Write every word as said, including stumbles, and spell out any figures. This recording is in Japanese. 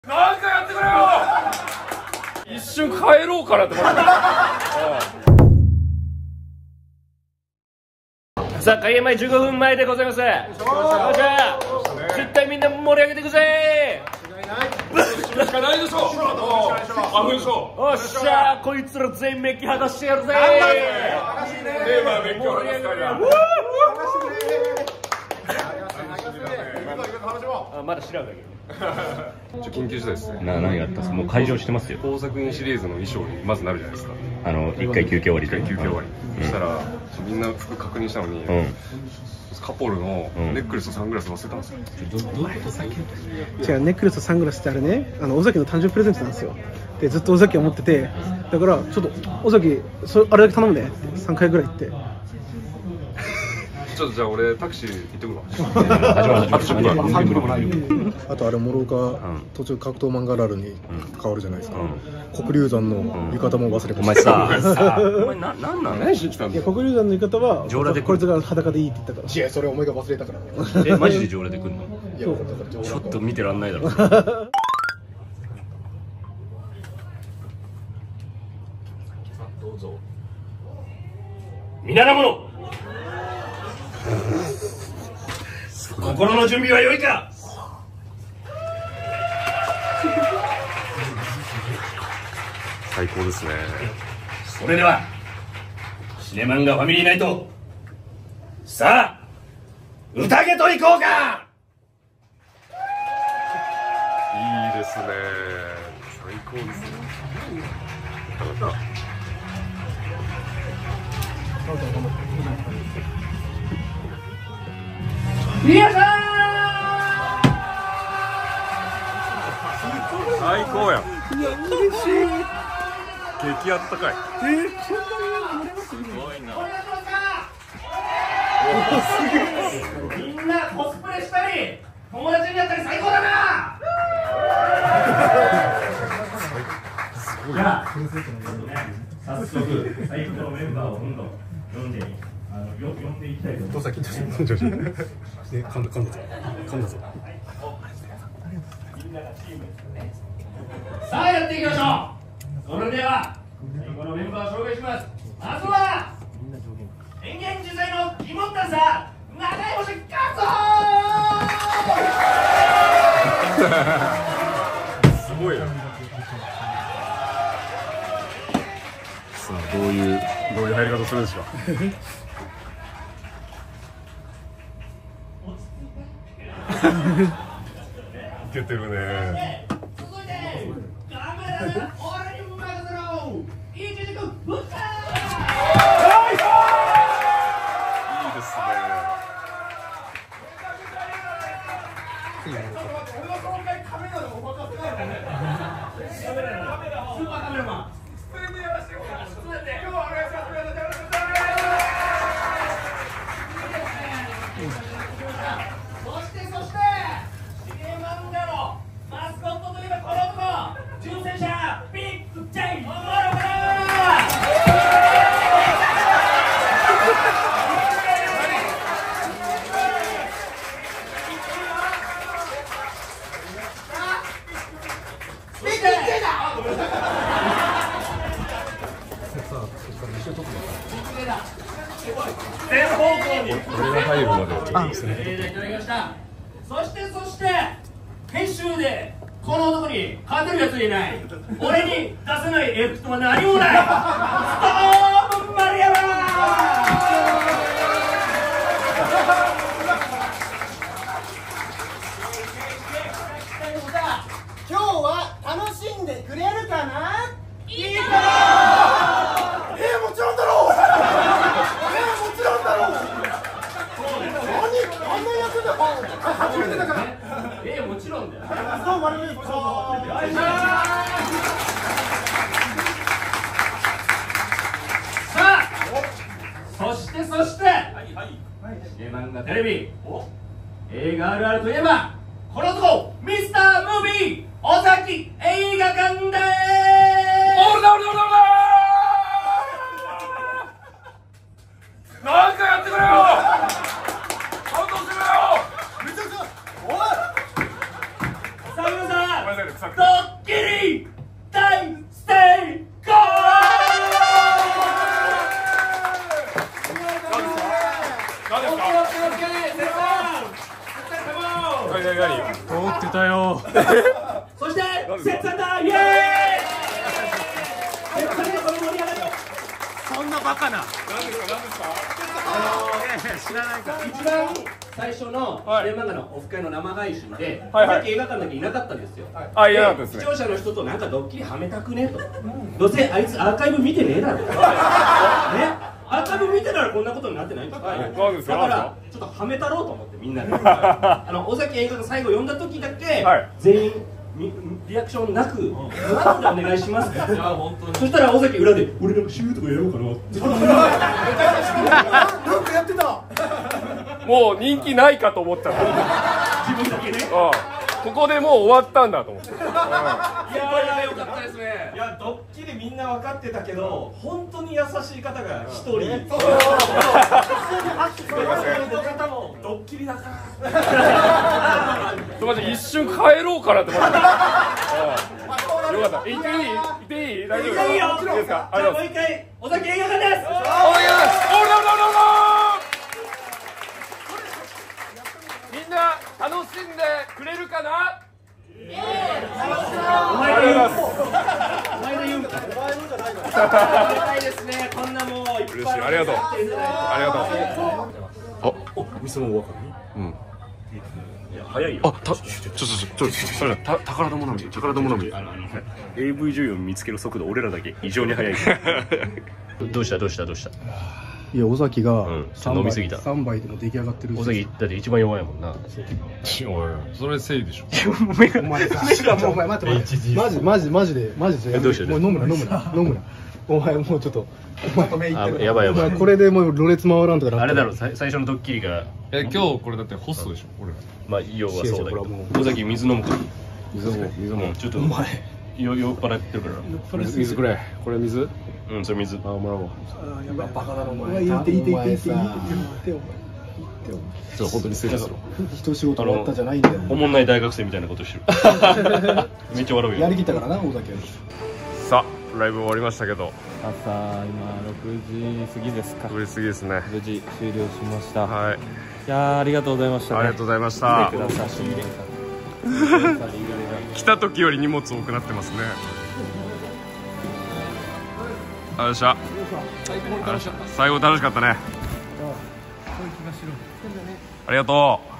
なんかやってくれよ。一瞬帰ろうかなって思った。さあ開演前じゅうごふんまえでございます。よっしゃ絶対みんな盛り上げていくぜ。しかないでしょ。あふでしょ。よっしゃこいつら全員メッキ剥がしてやるぜ。テーマはメッキを剥がすから。あまだ知らんだけど。 緊急事態ですね。 な何があったんですか。もう会場してますよ。 工作員シリーズの衣装にまずなるじゃないですか。 あの一回休憩終わりで。 休憩終わり。そしたらみんな服確認したのに、カポルのネックレスとサングラス忘れたんですよ。 違う、ネックレスとサングラスってあれね、あの尾崎の誕生日プレゼントなんですよ。でずっと尾崎を持ってて、だからちょっと尾崎そあれだけ頼むねってさんかいぐらい言って。 ちょっとじゃあ俺タクシー行ってくるわ。 あとあれ諸岡途中格闘漫画ラルに変わるじゃないですか。黒龍山の浴衣も忘れてました。 お前さお前ななんなの。何しに来たんだよ。 いや黒龍山の浴衣は上裸でこいつが裸でいいって言ったから。 いやそれお前が忘れたから。 えマジで上裸で来るの。 いやちょっと見てらんないだろ。 どうぞ。皆の者心の準備は良いか。 最高ですね。 それではシネマンガファミリーナイト、さあ宴と行こうか。 いいですね。最高ですね。 よいしょー。 最高やん。 いや嬉しい。 激あったかい。 えー、こんなに盛れます。 すごいな。みんなコスプレしたり友達になったり最高だな。じゃあ早速最高のメンバーをどんどん読んであのよ呼んでいきたいと思います。 ね、噛んだ噛んだぞ噛んだぞ。 みんながチームですね。さあやっていきましょう。それでは最後のメンバーを紹介します。まずは変幻自在の肝ったさ長い星カツオ。 すごいな。さあどういうどういう入り方するんですか。いけてるね。 続いてカメラで俺に任せろ。一軸ぶったいいですね。 そしてそしてシネマンガのマスコットといえばこの男、純正者ビッグジェイモロカ全方向にこれが入るまで。 あ、いただきました。そしてそして編集でこの男に勝てるやついない。俺に出せないエフェクトは何もない。ストームマリアマ今日は楽しんでくれるかな。いいかえー、もちろんだろう。えー、もちろんだろう。何あんな役で初めてだから。 えー、もちろんだよ。 そう丸めそう。 さあそしてそしてシネマンガテレビ映画あるあるといえばこの男ミスタームービー尾崎映画館でーす。オールだオールだオールだ。なんかやってくれよ。感動してくれよ。めちゃくちゃおいさあ皆さんドッキリ大成功。 何ですか？何何何？通ってたよ。 そしてセツさんだ。イエーイ。 そんなバカな。何ですか何ですか？知らないか。 一番最初のテレマガのオフ会の生配信で、 はいはい、 映画館だけいなかったんですよ。 あ、いなかったですね。 視聴者の人となんかドッキリはめたくねと。どうせあいつアーカイブ見てねえだろ。ね。アーカイブ見てたらこんなことになってないんですか。だからちょっとはめたろうと思ってみんなで。あの尾崎映画の最後読んだ時だけ全員リアクションなく「後でお願いします」って。そしたら尾崎裏で「俺なんかシューとかやろうかな」って。 なんかやってた。 もう人気ないかと思ったら自分だけね。 ここでもう終わったんだと思って。いやーよかったですね。 いやドッキリみんな分かってたけど本当に優しい方が一人。その方もドッキリだから。 マジ一瞬帰ろうかなって思って。よかった。行っていい？行っていい？大丈夫？ いいよ。 いいですか？ じゃあもう一回尾崎映画館です。 お願いします。オールオールオールオール。みんな楽しんでくれるかな？ お前が言う。お前が言うんか。お前のじゃないから。ありがたいですね。こんなもういっぱい。 嬉しい。ありがとう。ありがとう。あ、 店もわかる？うん。いや早いよ。 あ、た、ちょちょちょちょそれた宝田もなみ、宝田もなみ。 あの エーブイ 女優を見つける速度俺らだけ異常に速い。どうしたどうしたどうした。 いや尾崎が飲みすぎた。 さんばいでも出来上がってる。 尾崎だって一番弱いもんな。 おい、それせいでしょ。 お前さ、お前待って待って、マジマジマジでマジで。 どうした？ もう飲むな飲むな飲むな。お前もうちょっと。 あ、やばいやばい。 これでもうろれつ回らんとか。 あれだろ最初のドッキリが。 え、今日これだってホストでしょ。俺。 まあ要はそうだけど。尾崎水飲むか。 水も水もちょっと酔っ払ってるから。 水くれ。これ水？ うん、それ水。あ、 もらおう。 あ、やばい。バカだろお前。言って言って言って言って言ってよ。 ちょっと本当に失礼する。 一仕事終わったじゃないんだよ。 おもんない大学生みたいなことしてる。めっちゃ笑うよ。 やりきったからな尾崎。 さあライブ終わりましたけど。 朝今ろくじ過ぎですか。 ろくじ過ぎですね。 無事終了しました。 はい。 いやありがとうございました、ね。 ありがとうございました。 来てください。 来た時より荷物多くなってますね。ありがとうございました。最後楽しかったね。ありがとう。